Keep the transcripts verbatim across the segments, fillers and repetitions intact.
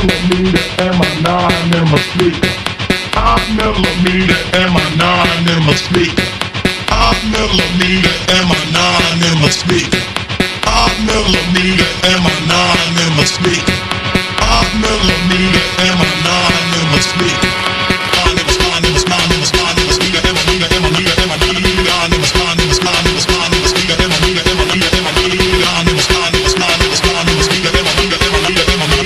millimeter and my nine in my speaker. Half millimeter and my nine in my speaker. Half millimeter and my nine in my speaker. Half millimeter and my nine in my speaker. Half millimeter and my nine in my speaker. Nine in my nine in my nine in my nine in my speaker. And my meter and my meter and my nine in my nine in my nine in my nine in my speaker. And my meter and my meter and my nine in my nine in my nine in my nine in my nine in my speaker. And my meter and my meter and my nine in my nine in my nine in my nine in my speaker. And my meter and my meter and my nine in my nine in my nine in my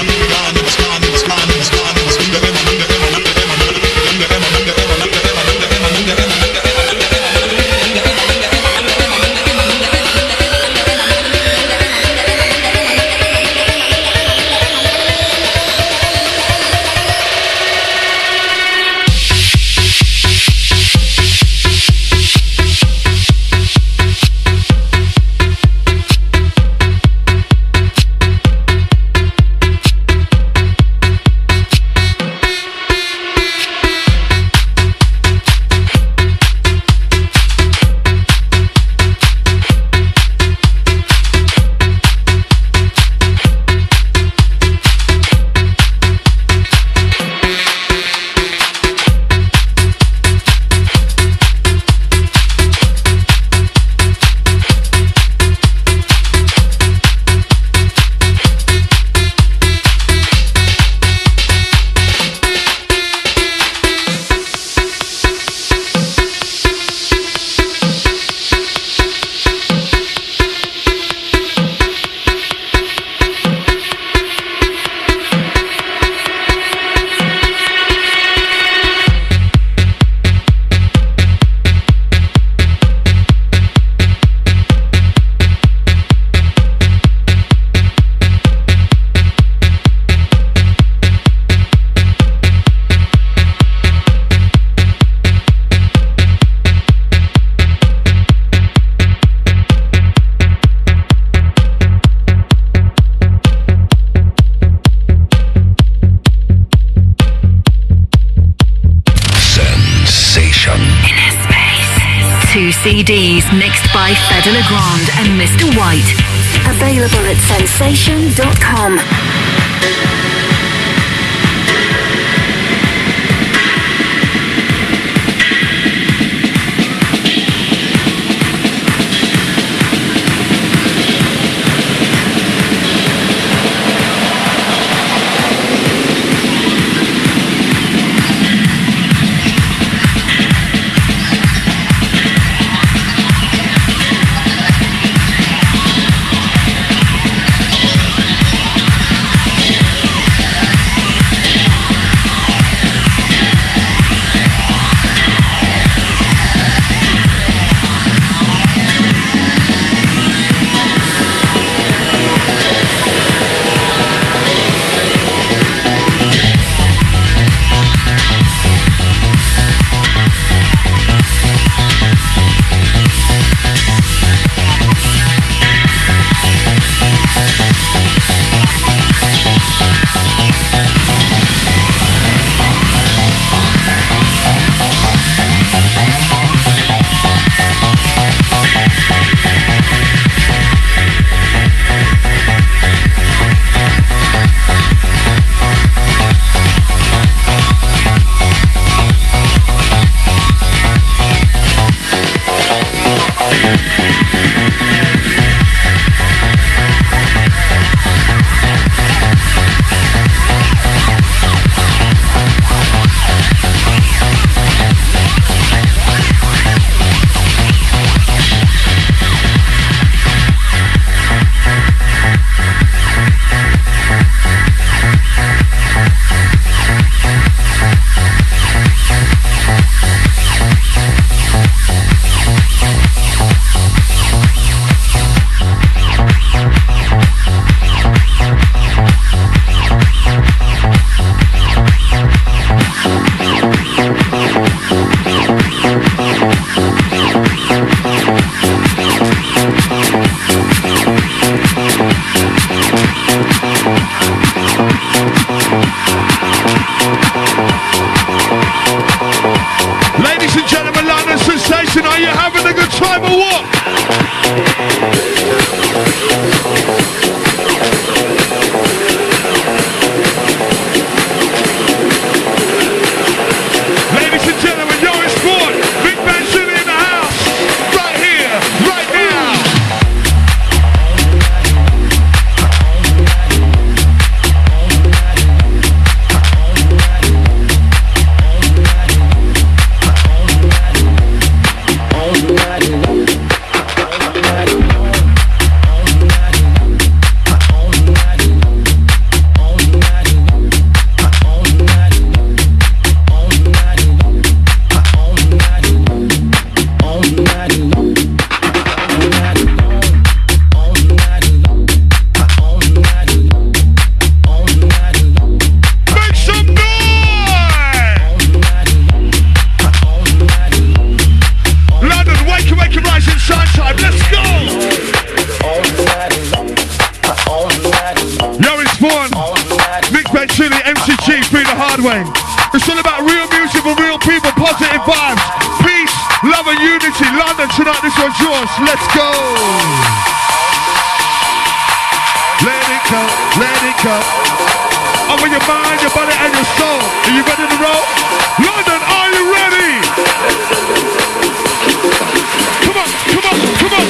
C Ds mixed by Fedde Le Grand and Mister White. Available at sensation dot com. hard way. It's all about real music for real people, positive vibes, peace, love and unity. London tonight, this one's yours. Let's go. Let it go, let it go. Over your mind, your body and your soul. Are you ready to roll? London, are you ready? Come on, come on, come on.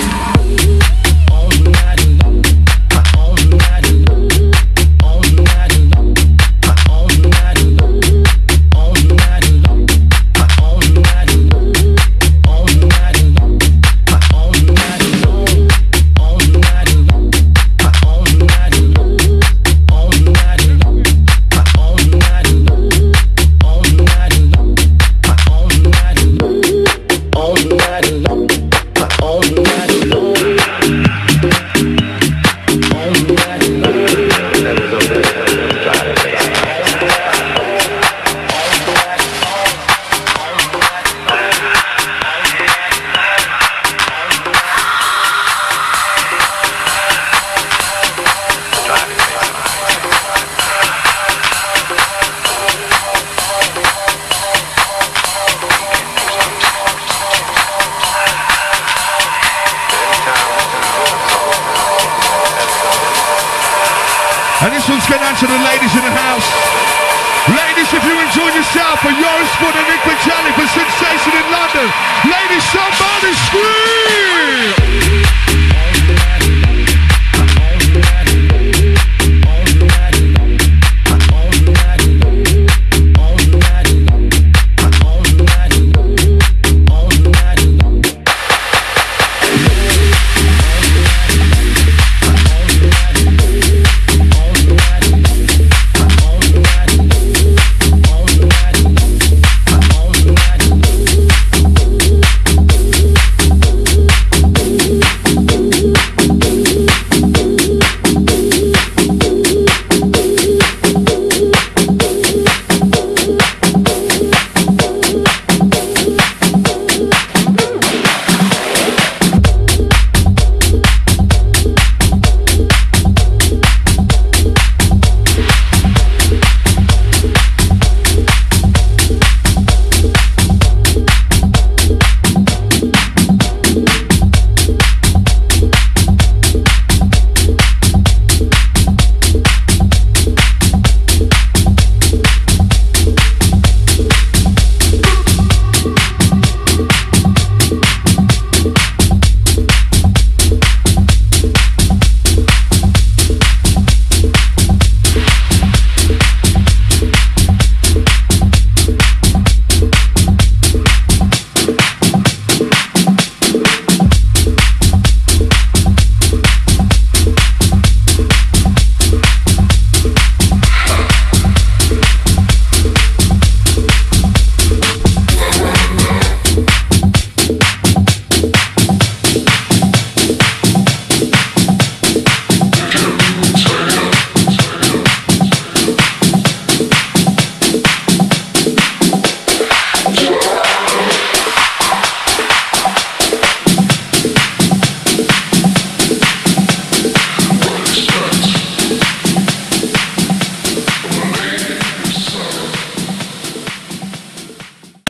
And this one's going out to the ladies in the house. Ladies, if you enjoyed yourself, for Yoris for the Nick Jelly for Sensation in London. Ladies, somebody scream!